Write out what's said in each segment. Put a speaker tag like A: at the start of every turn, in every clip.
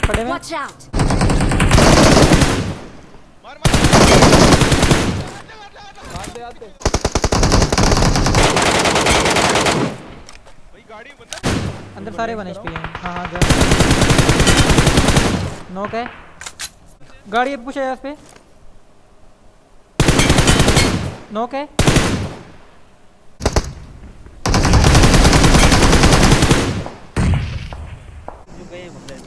A: खड़े में।
B: Watch out!
C: मार
D: आते आते
C: भाई गाड़ी बंदा
A: अंदर सारे बने HP हैं। हाँ हाँ जा। नॉक है। गाड़ी अब पुश है इस पे। नॉक है।
E: जो गए बंदे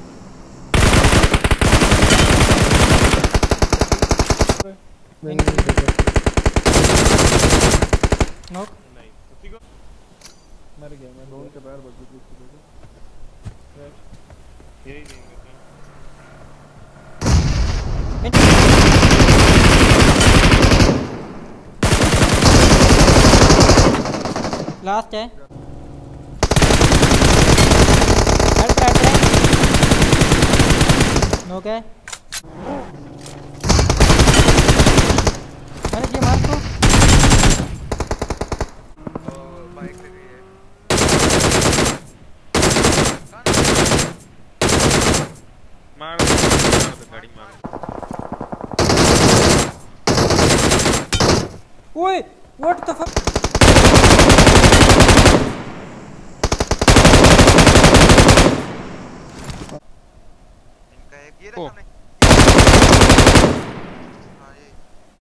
A: नॉक।
C: नहीं उसी को
D: मर गया मैं ढोल के पैर बच गए
C: यही देंगे
A: लास्ट है। हेल्प हेल्प है। नॉक है। मैंने ये मार तो
F: बाइक से गई है
C: मार गाड़ी मार
A: ओए व्हाट द फक।
F: इनका एक ये रहा सामने